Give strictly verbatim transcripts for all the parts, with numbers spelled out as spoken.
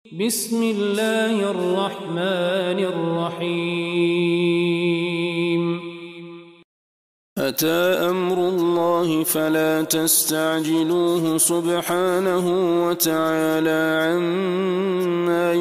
بسم الله الرحمن الرحيم أتى أمر الله فلا تستعجلوه سبحانه وتعالى عما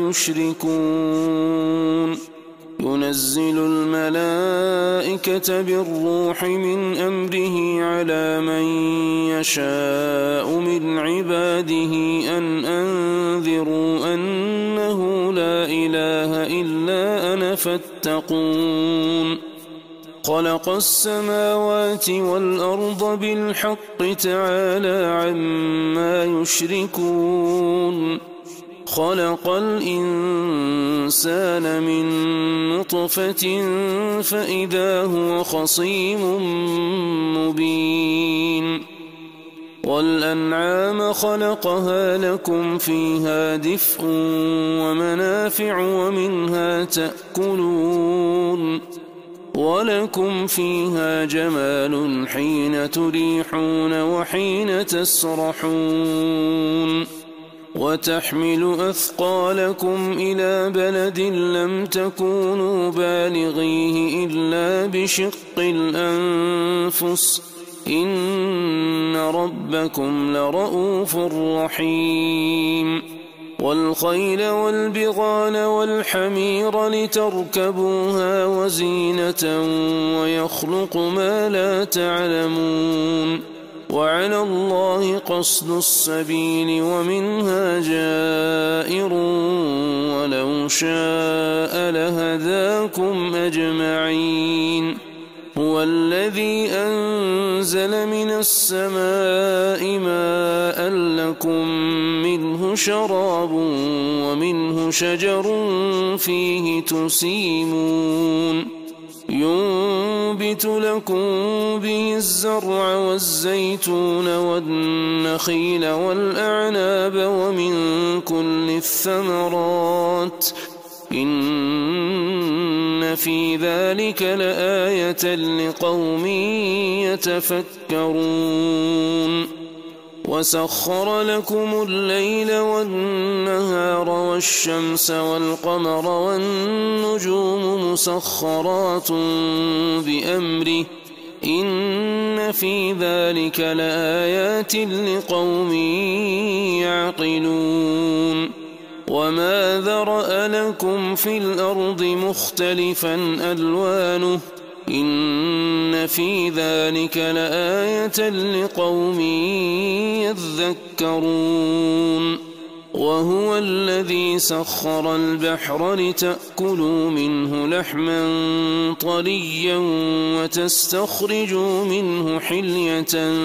يشركون ينزل الملائكة بالروح من أمره على من يشاء من عباده أن أنذروا أنه لا إله إلا أنا فاتقون خلق السماوات والأرض بالحق تعالى عما يشركون خلق الإنسان من نطفة فإذا هو خصيم مبين والأنعام خلقها لكم فيها دفء ومنافع ومنها تأكلون ولكم فيها جمال حين تريحون وحين تسرحون وتحمل أثقالكم إلى بلد لم تكونوا بالغيه إلا بشق الأنفس إن ربكم لرؤوف رحيم والخيل والبغال والحمير لتركبوها وزينة ويخلق ما لا تعلمون وعلى الله قصد السبيل ومنها جائر ولو شاء لهداكم أجمعين هو الذي أنزل من السماء ماء لكم منه شراب ومنه شجر فيه تسيمون ينبت لكم به الزرع والزيتون والنخيل والأعناب ومن كل الثمرات إن في ذلك لآية لقوم يتفكرون وسخر لكم الليل والنهار والشمس والقمر والنجوم مسخرات بأمره إن في ذلك لآيات لقوم يعقلون وما ذرأ لكم في الأرض مختلفا ألوانه إن في ذلك لآية لقوم يذكرون وهو الذي سخر البحر لتأكلوا منه لحما طريا وتستخرجوا منه حلية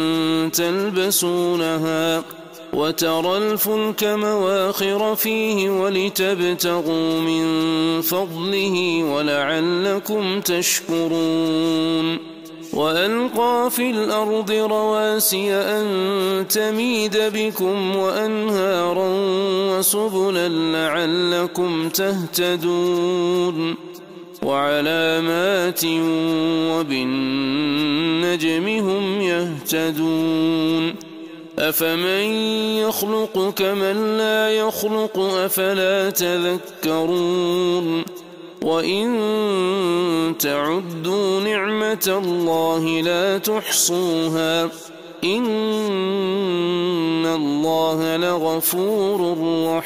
تلبسونها وترى الفلك مواخر فيه ولتبتغوا من فضله ولعلكم تشكرون وألقى في الأرض رواسي أن تميد بكم وأنهارا وسبلا لعلكم تهتدون وعلامات وبالنجم هم يهتدون أفمن يخلق كمن لا يخلق أفلا تذكرون وإن تعدوا نعمة الله لا تحصوها إن الله لغفور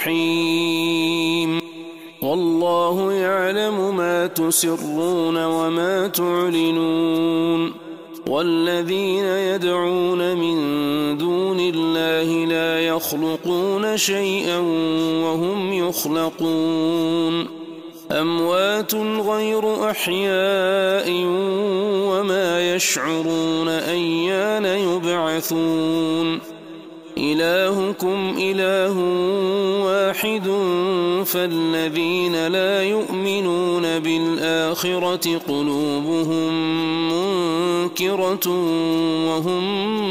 رحيم والله يعلم ما تسرون وما تعلنون والذين يدعون من دون الله لا يخلقون شيئا وهم يخلقون أموات غير أحياء وما يشعرون أيان يبعثون إلهكم إله واحد فالذين لا يؤمنون بالآخرة قلوبهم منكرة وهم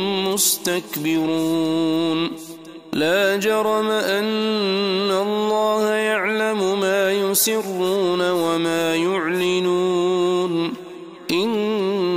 مستكبرون لا جرم أن الله يعلم ما يسرون وما يعلنون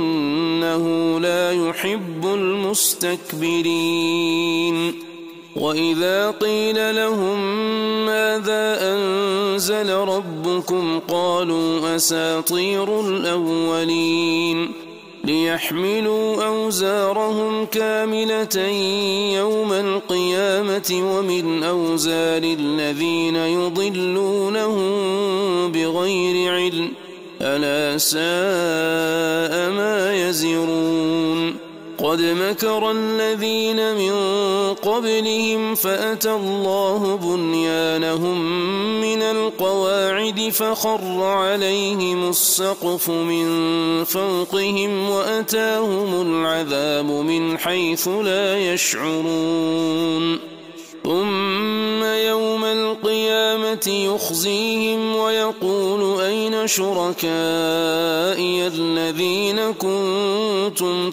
إنه لا يحب المستكبرين وإذا قيل لهم ماذا أنزل ربكم قالوا أساطير الأولين ليحملوا أوزارهم كاملة يوم القيامة ومن أوزار الذين يضلونهم بغير علم ألا ساء ما يزرون قد مكر الذين من قبلهم فأتى الله بنيانهم من القواعد فخر عليهم السقف من فوقهم وأتاهم العذاب من حيث لا يشعرون ثم يوم القيامة يخزيهم ويقول أين شركائي الذين كنتم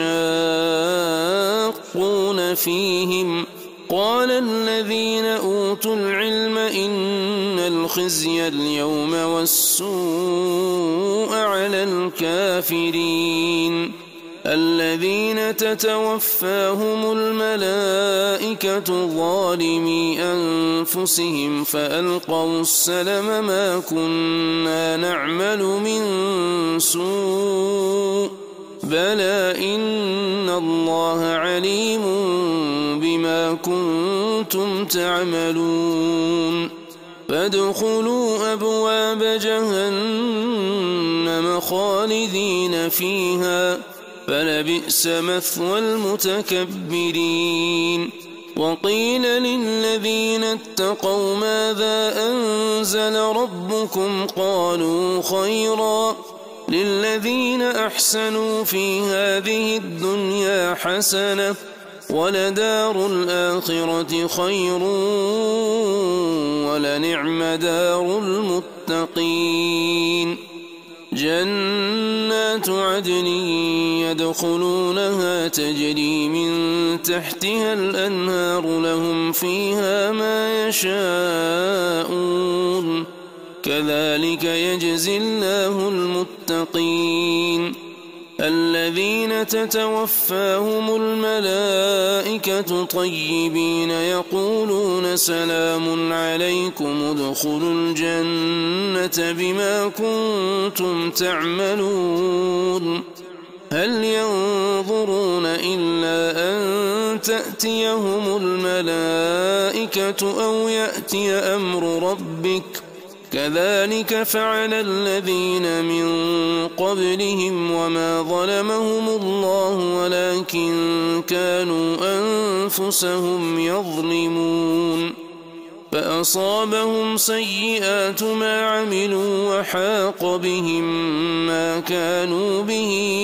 تشاقون فيهم قال الذين أوتوا العلم إن الخزي اليوم والسوء على الكافرين الذين تتوفاهم الملائكة ظالمي أنفسهم فألقوا السلم ما كنا نعمل من سوء بلى إن الله عليم بما كنتم تعملون فادخلوا أبواب جهنم خالدين فيها فلبئس مثوى المتكبرين وقيل للذين اتقوا ماذا أنزل ربكم قالوا خيرا للذين أحسنوا في هذه الدنيا حسنة ولدار الآخرة خير ولنعم دار المتقين جنات عدن يدخلونها تجري من تحتها الأنهار لهم فيها ما يشاءون كذلك يجزي الله المتقين الذين تتوفاهم الملائكة طيبين يقولون سلام عليكم ادخلوا الجنة بما كنتم تعملون هل ينظرون إلا أن تأتيهم الملائكة أو يأتي أمر ربك كذلك فعل الذين من قبلهم وما ظلمهم الله ولكن كانوا أنفسهم يظلمون فأصابهم سيئات ما عملوا وحاق بهم ما كانوا به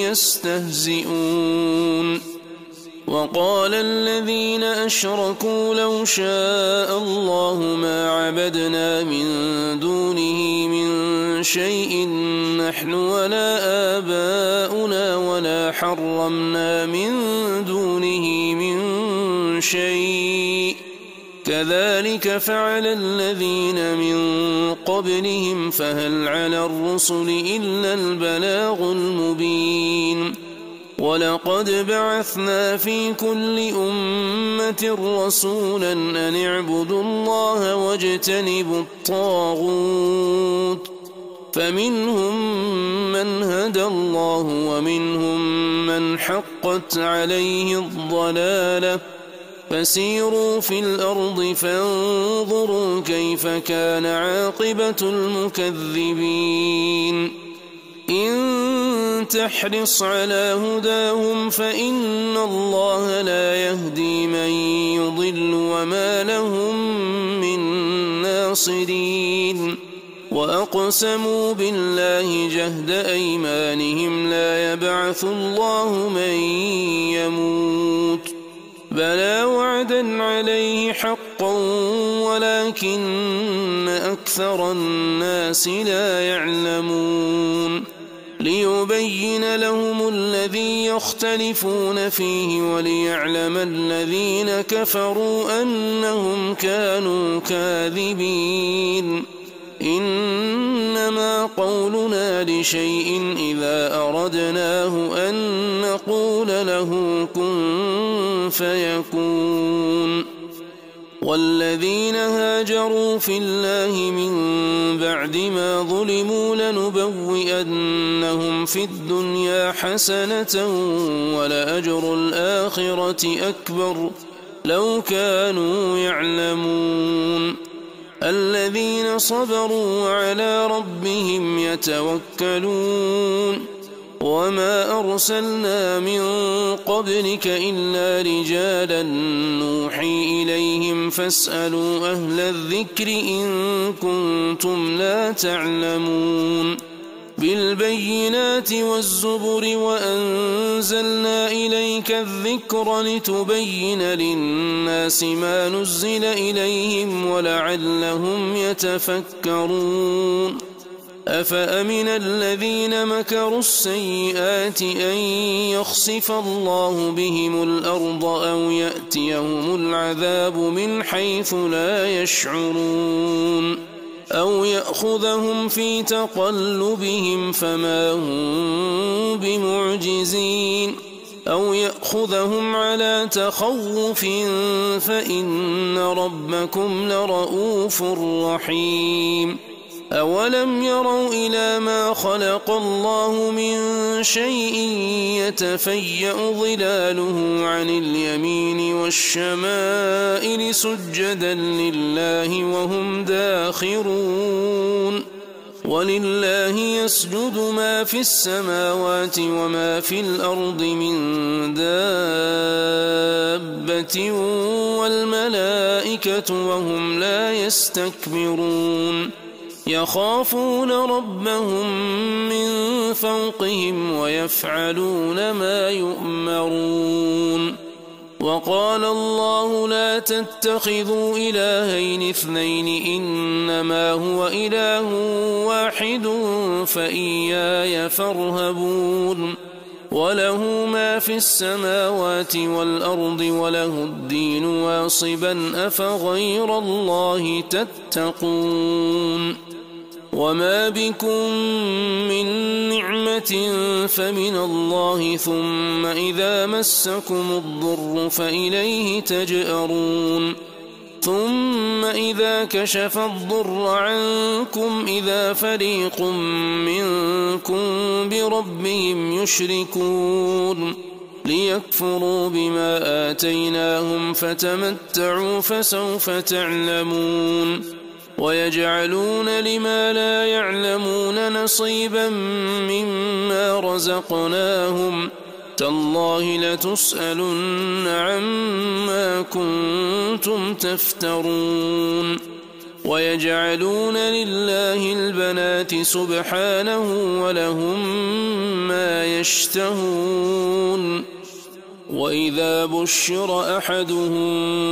يستهزئون وقال الذين أشركوا لو شاء الله ما عبدنا من دونه من شيء نحن ولا آباؤنا ولا حرمنا من دونه من شيء كذلك فعل الذين من قبلهم فهل على الرسل إلا البلاغ المبين ولقد بعثنا في كل أمة رسولا أن اعبدوا الله واجتنبوا الطاغوت فمنهم من هدى الله ومنهم من حقت عليه الضلالة فسيروا في الأرض فانظروا كيف كان عاقبة المكذبين إن تحرص على هداهم فإن الله لا يهدي من يضل وما لهم من ناصرين وأقسموا بالله جهد أيمانهم لا يبعث الله من يموت بلى وعدا عليه حقا ولكن أكثر الناس لا يعلمون ليبين لهم الذي يختلفون فيه وليعلم الذين كفروا أنهم كانوا كاذبين إنما قولنا لشيء إذا أردناه أن نقول له كن فيكون والذين هاجروا في الله من بعد ما ظلموا لنبوئنهم في الدنيا حسنة ولأجر الآخرة أكبر لو كانوا يعلمون الذين صبروا وعلى ربهم يتوكلون وما أرسلنا من قبلك إلا رجالا نوحي إليهم فاسألوا أهل الذكر إن كنتم لا تعلمون بالبينات والزبر وأنزلنا إليك الذكر لتبين للناس ما نزل إليهم ولعلهم يتفكرون أفأمن الذين مكروا السيئات أن يخسف الله بهم الأرض أو يأتيهم العذاب من حيث لا يشعرون أو يأخذهم في تقلبهم فما هم بمعجزين أو يأخذهم على تخوف فإن ربكم لرؤوف رحيم أولم يروا إلى ما خلق الله من شيء يتفيأ ظلاله عن اليمين والشمائل سجدا لله وهم داخرون ولله يسجد ما في السماوات وما في الأرض من دابة والملائكة وهم لا يستكبرون يخافون ربهم من فوقهم ويفعلون ما يؤمرون وقال الله لا تتخذوا إلهين اثنين إنما هو إله واحد فإياي فارهبون وله ما في السماوات والأرض وله الدين واصبا أفغير الله تتقون وما بكم من نعمة فمن الله ثم إذا مسكم الضر فإليه تجأرون ثم إذا كشف الضر عنكم إذا فريق منكم بربهم يشركون ليكفروا بما آتيناهم فتمتعوا فسوف تعلمون ويجعلون لما لا يعلمون نصيبا مما رزقناهم تالله لتسألن عما كنتم تفترون ويجعلون لله البنات سبحانه ولهم ما يشتهون وإذا بشر أحدهم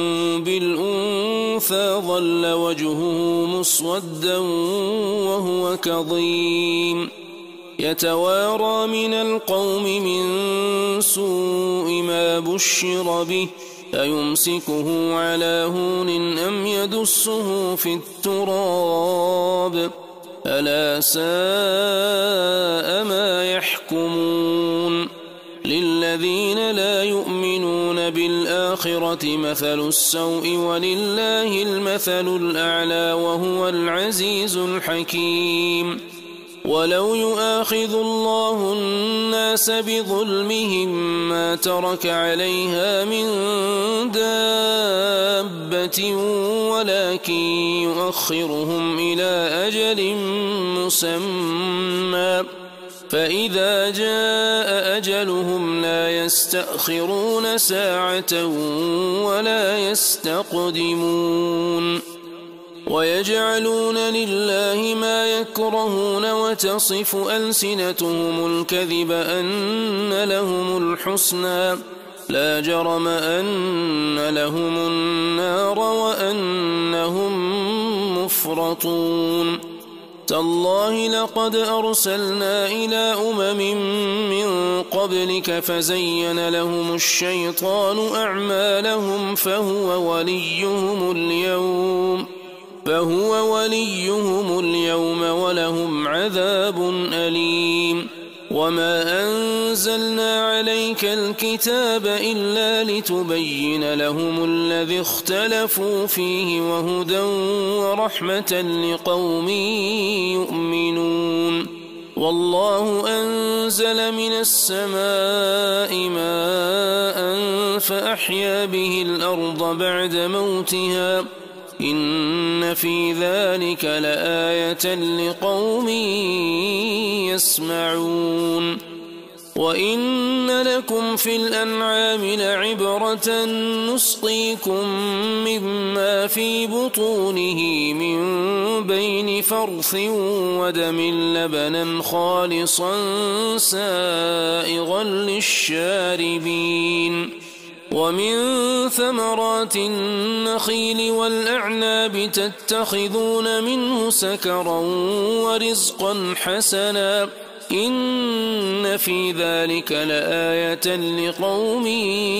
بالأنثى ظل وجهه مسودا وهو كظيم يتوارى من القوم من سوء ما بشر به أيمسكه على هون أم يدسه في التراب ألا ساء ما يحكمون للذين لا يؤمنون بالآخرة مثل السوء ولله المثل الأعلى وهو العزيز الحكيم ولو يؤاخذ الله الناس بظلمهم ما ترك عليها من دابة ولكن يؤخرهم إلى أجل مسمى فإذا جاء أجلهم لا يستأخرون ساعة ولا يستقدمون ويجعلون لله ما يكرهون وتصف ألسنتهم الكذب أن لهم الحسنى لا جرم أن لهم النار وأنهم مفرطون تالله لقد أرسلنا إلى أمم من قبلك فزين لهم الشيطان أعمالهم فهو وليهم اليوم فهو وليهم اليوم ولهم عذاب أليم وما أنزلنا عليك الكتاب إلا لتبين لهم الذي اختلفوا فيه وهدى ورحمة لقوم يؤمنون والله أنزل من السماء ماء فأحيا به الأرض بعد موتها إن في ذلك لآية لقوم يسمعون وإن لكم في الأنعام لعبرة نسقيكم مما في بطونه من بين فرث ودم لبنا خالصا سائغا للشاربين ومن ثمرات النخيل والأعناب تتخذون منه سكرا ورزقا حسنا إن في ذلك لآية لقوم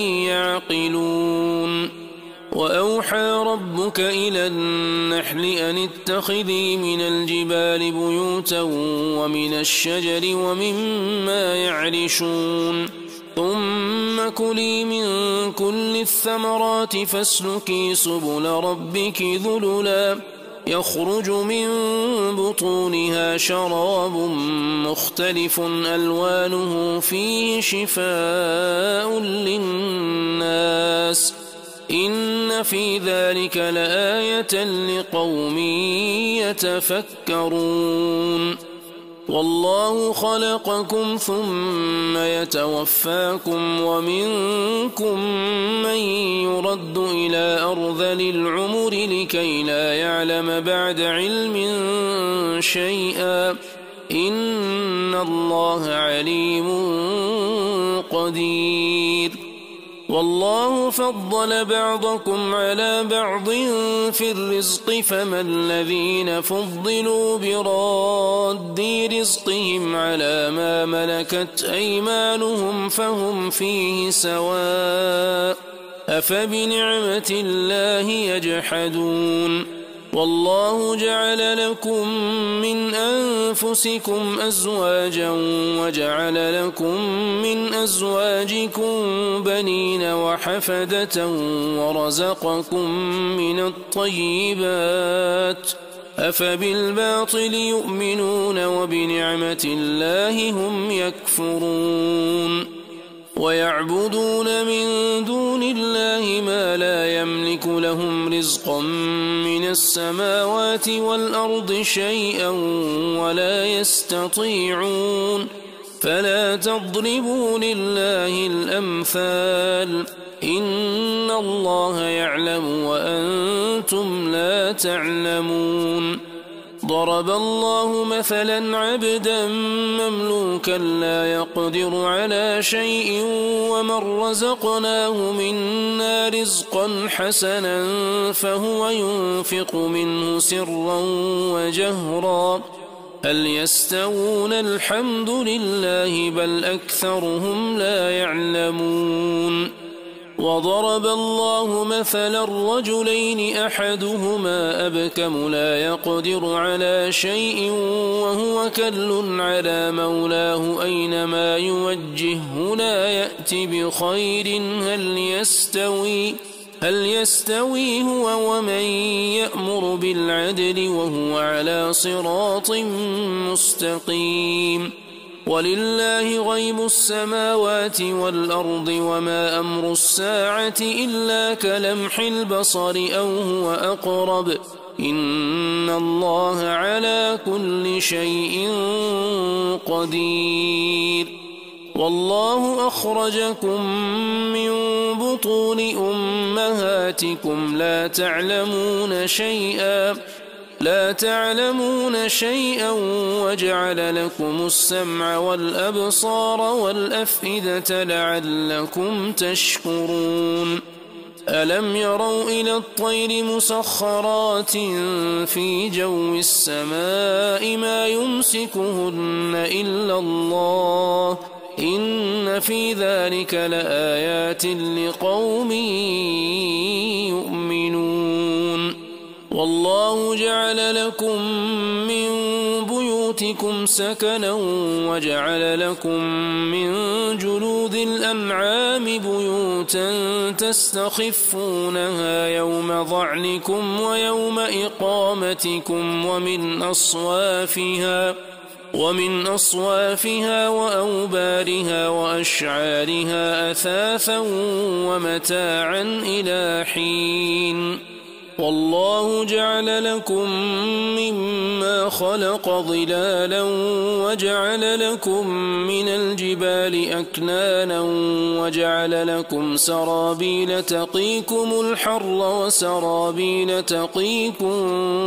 يعقلون وأوحى ربك إلى النحل أن اتخذي من الجبال بيوتا ومن الشجر ومما يعرشون ثم كلي من كل الثمرات فاسلكي سبل ربك ذللا يخرج من بطونها شراب مختلف ألوانه فيه شفاء للناس إن في ذلك لآية لقوم يتفكرون والله خلقكم ثم يتوفاكم ومنكم من يرد إلى أرذل العمر لكي لا يعلم بعد علم شيئا إن الله عليم قدير والله فضل بعضكم على بعض في الرزق فما الذين فضلوا براد رزقهم على ما ملكت أيمانهم فهم فيه سواء أفبنعمة الله يجحدون والله جعل لكم من أنفسكم أزواجا وجعل لكم من أزواجكم بنين وحفدة ورزقكم من الطيبات أفبالباطل يؤمنون وبنعمة الله هم يكفرون ويعبدون من دون الله ما لا يملك لهم رزقا من السماوات والأرض شيئا ولا يستطيعون فلا تضربوا لله الأمثال إن الله يعلم وأنتم لا تعلمون ضرب الله مثلا عبدا مملوكا لا يقدر على شيء ومن رزقناه منا رزقا حسنا فهو ينفق منه سرا وجهرا هل يستوون الحمد لله بل أكثرهم لا يعلمون وضرب الله مثلا رجلين أحدهما أبكم لا يقدر على شيء وهو كل على مولاه أينما يوجهه لا يأتي بخير هل يستوي هل يستوي هو ومن يأمر بالعدل وهو على صراط مستقيم ولله غيب السماوات والأرض وما أمر الساعة إلا كلمح البصر أو هو أقرب إن الله على كل شيء قدير والله أخرجكم من بطون أمهاتكم لا تعلمون شيئا لا تعلمون شيئا وجعل لكم السمع والأبصار والأفئدة لعلكم تشكرون ألم يروا إلى الطير مسخرات في جو السماء ما يمسكهن إلا الله إن في ذلك لآيات لقوم يؤمنون والله جعل لكم من بيوتكم سكنا وجعل لكم من جلود الأنعام بيوتا تستخفونها يوم ظعنكم ويوم إقامتكم ومن أصوافها ومن أصوافها وأوبارها وأشعارها أثاثا ومتاعا إلى حين والله جعل لكم مما خلق ظلالا وجعل لكم من الجبال أكنانا وجعل لكم سرابيل تقيكم الحر وسرابيل تقيكم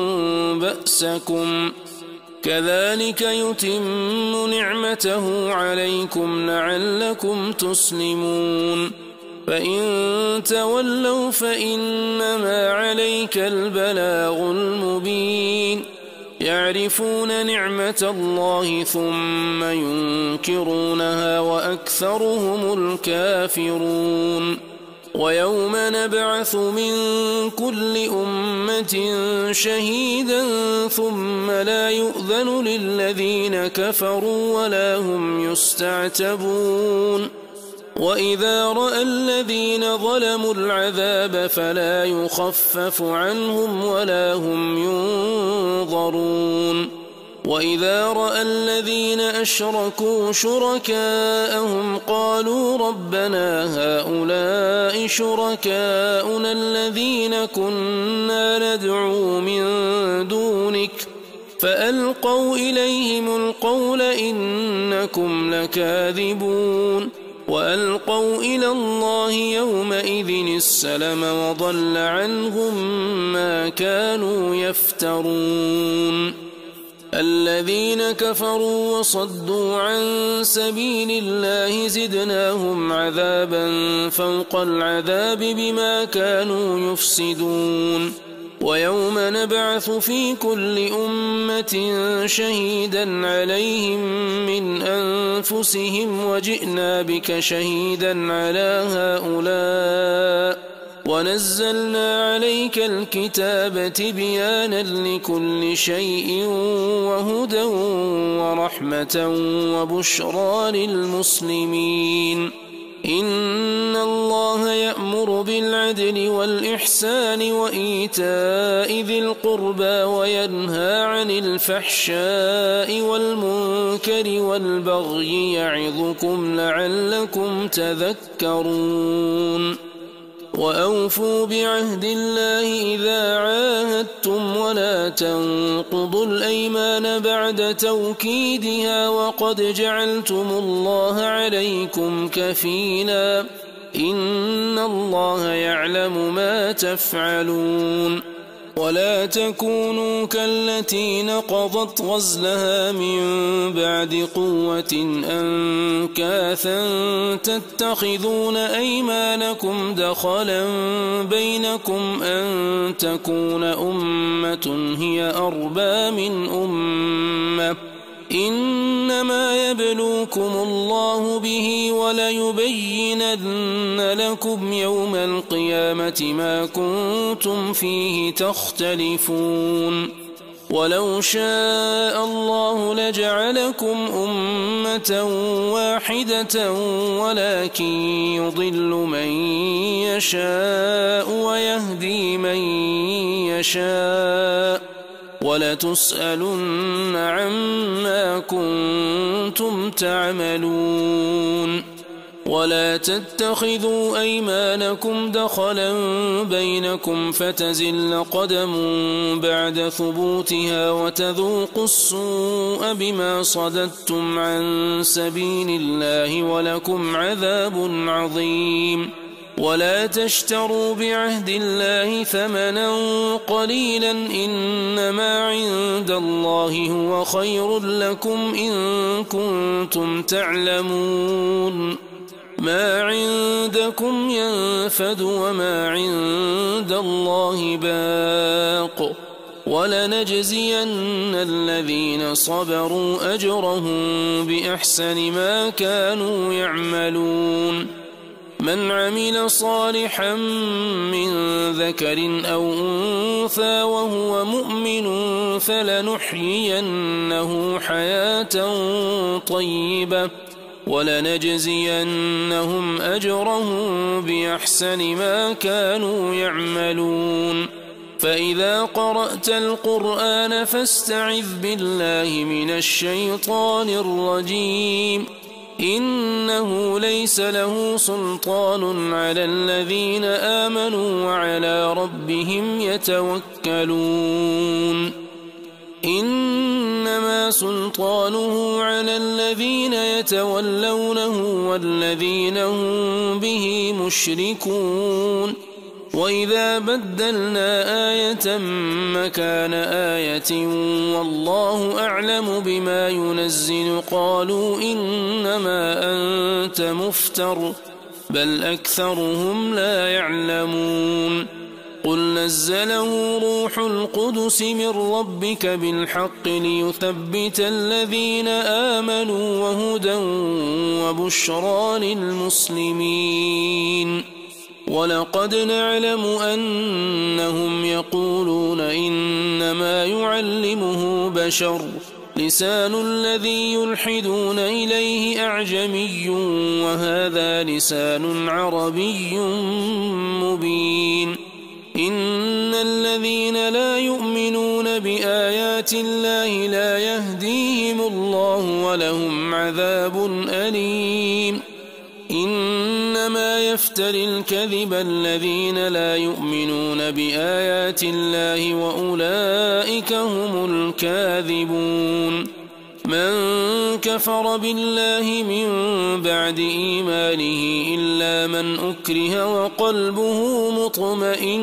بأسكم كذلك يتم نعمته عليكم لعلكم تسلمون فإن تولوا فإنما عليك البلاغ المبين يعرفون نعمة الله ثم ينكرونها وأكثرهم الكافرون ويوم نبعث من كل أمة شهيدا ثم لا يؤذن للذين كفروا ولا هم يستعتبون وإذا رأى الذين ظلموا العذاب فلا يخفف عنهم ولا هم ينظرون وإذا رأى الذين أشركوا شركاءهم قالوا ربنا هؤلاء شركاؤنا الذين كنا ندعو من دونك فألقوا إليهم القول إنكم لكاذبون وألقوا إلى الله يومئذ السلم وضل عنهم ما كانوا يفترون الذين كفروا وصدوا عن سبيل الله زدناهم عذابا فوق العذاب بما كانوا يفسدون ويوم نبعث في كل أمة شهيدا عليهم من أنفسهم وجئنا بك شهيدا على هؤلاء ونزلنا عليك الكتاب تبيانا لكل شيء وهدى ورحمة وبشرى للمسلمين إن الله يأمر بالعدل والإحسان وإيتاء ذي القربى وينهى عن الفحشاء والمنكر والبغي يعظكم لعلكم تذكرون وأوفوا بعهد الله إذا عاهدتم ولا تنقضوا الأيمان بعد توكيدها وقد جعلتم الله عليكم كفيلا إن الله يعلم ما تفعلون ولا تكونوا كالتي نقضت غزلها من بعد قوة أنكاثا تتخذون أيمانكم دخلا بينكم أن تكون أمة هي أربى من أمة إنما يبلوكم الله به وليبينن لكم يوم القيامة ما كنتم فيه تختلفون ولو شاء الله لجعلكم أمة واحدة ولكن يضل من يشاء ويهدي من يشاء ولتسألن عما كنتم تعملون ولا تتخذوا أيمانكم دخلا بينكم فتزل قدم بعد ثبوتها وتذوقوا السوء بما صددتم عن سبيل الله ولكم عذاب عظيم ولا تشتروا بعهد الله ثمنا قليلا إنما عند الله هو خير لكم إن كنتم تعلمون ما عندكم ينفد وما عند الله باق ولنجزين الذين صبروا أجرهم بأحسن ما كانوا يعملون من عمل صالحا من ذكر أو أنثى وهو مؤمن فلنحيينه حياة طيبة ولنجزينهم أجرهم بأحسن ما كانوا يعملون فإذا قرأت القرآن فاستعذ بالله من الشيطان الرجيم إنه ليس له سلطان على الذين آمنوا وعلى ربهم يتوكلون إنما سلطانه على الذين يتولونه والذين هم به مشركون وإذا بدلنا آية مكان آية والله أعلم بما ينزل قالوا إنما أنت مفتر بل أكثرهم لا يعلمون قل نزله روح القدس من ربك بالحق ليثبت الذين آمنوا وهدى وبشرى للمسلمين ولقد نعلم أنهم يقولون إنما يعلمه بشر لسان الذي يلحدون إليه أعجمي وهذا لسان عربي مبين إن الذين لا يؤمنون بآيات الله لا يهديهم الله ولهم عذاب أليم إنما يفتري الكذب الذين لا يؤمنون بآيات الله وأولئك هم الكاذبون من كفر بالله من بعد إيمانه إلا من أكره وقلبه مطمئن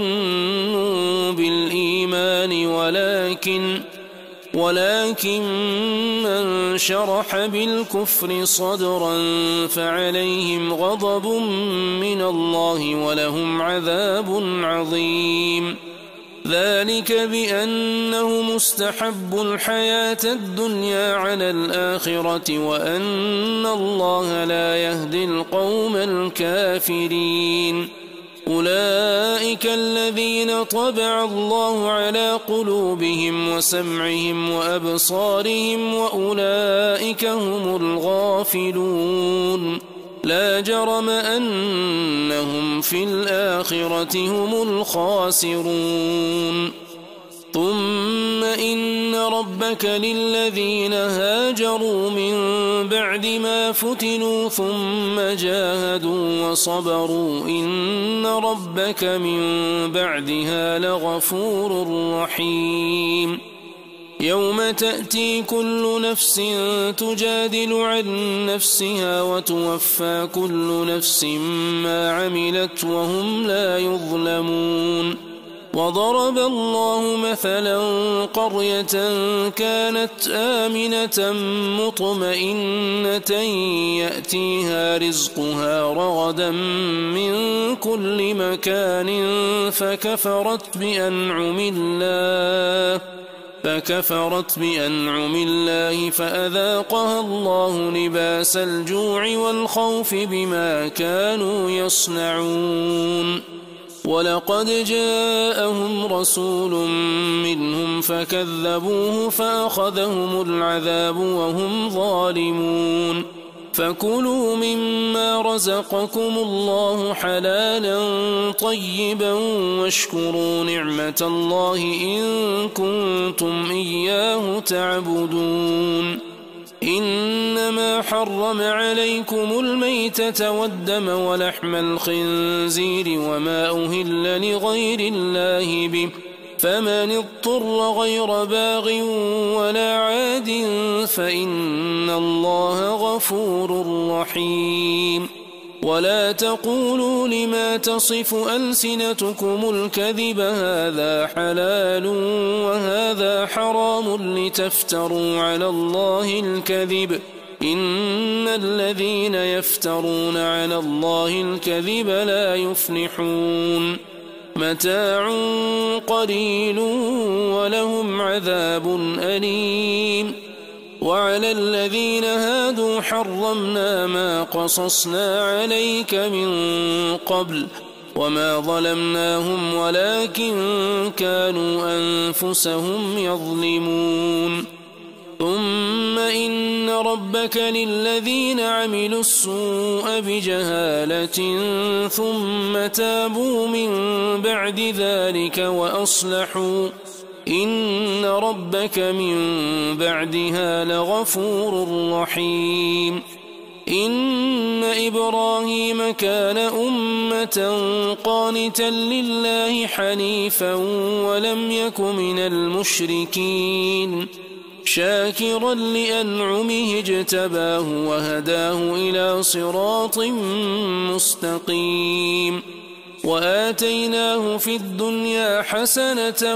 بالإيمان ولكن ولكن من شرح بالكفر صدرا فعليهم غضب من الله ولهم عذاب عظيم ذلك بأنه مستحب الحياة الدنيا على الآخرة وأن الله لا يهدي القوم الكافرين أولئك الذين طبع الله على قلوبهم وسمعهم وأبصارهم وأولئك هم الغافلون لا جرم أنهم في الآخرة هم الخاسرون ثم إن ربك للذين هاجروا من بعد ما فتنوا ثم جاهدوا وصبروا إن ربك من بعدها لغفور رحيم يوم تأتي كل نفس تجادل عن نفسها وتوفى كل نفس ما عملت وهم لا يظلمون وضرب الله مثلا قرية كانت آمنة مطمئنة يأتيها رزقها رغدا من كل مكان فكفرت بأنعم الله فكفرت بأنعم الله فأذاقها الله لباس الجوع والخوف بما كانوا يصنعون ولقد جاءهم رسول منهم فكذبوه فأخذهم العذاب وهم ظالمون فكلوا مما رزقكم الله حلالا طيبا واشكروا نعمة الله إن كنتم إياه تعبدون إنما حرم عليكم الميتة والدم ولحم الخنزير وما أهل لغير الله به فمن اضطر غير باغ ولا عاد فإن الله غفور رحيم ولا تقولوا لما تصف ألسنتكم الكذب هذا حلال وهذا حرام لتفتروا على الله الكذب إن الذين يفترون على الله الكذب لا يفلحون متاع قليل ولهم عذاب أليم وعلى الذين هادوا حرمنا ما قصصنا عليك من قبل وما ظلمناهم ولكن كانوا أنفسهم يظلمون ثم إن ربك للذين عملوا السوء بجهالة ثم تابوا من بعد ذلك وأصلحوا إن ربك من بعدها لغفور رحيم إن إبراهيم كان أمة قانتا لله حنيفا ولم يك من المشركين شاكرا لأنعمه اجتباه وهداه إلى صراط مستقيم وآتيناه في الدنيا حسنة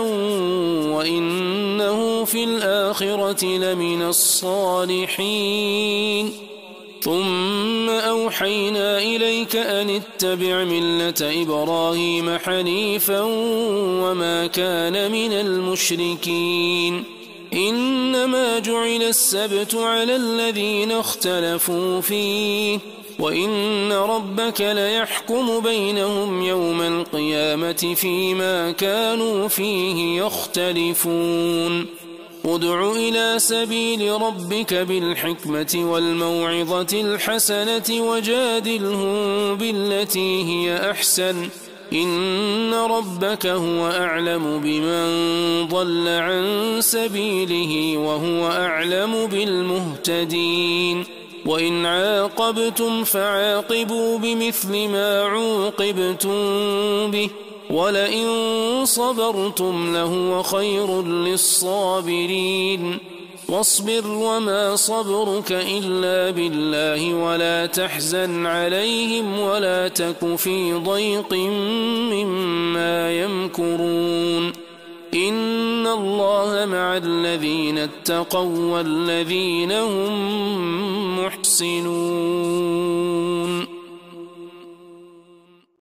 وإنه في الآخرة لمن الصالحين ثم أوحينا إليك أن اتبع ملة إبراهيم حنيفا وما كان من المشركين إنما جعل السبت على الذين اختلفوا فيه وإن ربك ليحكم بينهم يوم القيامة فيما كانوا فيه يختلفون ادع إلى سبيل ربك بالحكمة والموعظة الحسنة وجادلهم بالتي هي أحسن إن ربك هو أعلم بمن ضل عن سبيله وهو أعلم بالمهتدين وإن عاقبتم فعاقبوا بمثل ما عوقبتم به ولئن صبرتم لهو خير للصابرين واصبر وما صبرك إلا بالله ولا تحزن عليهم ولا تك في ضيق مما يمكرون إن الله مع الذين اتقوا والذين هم محسنون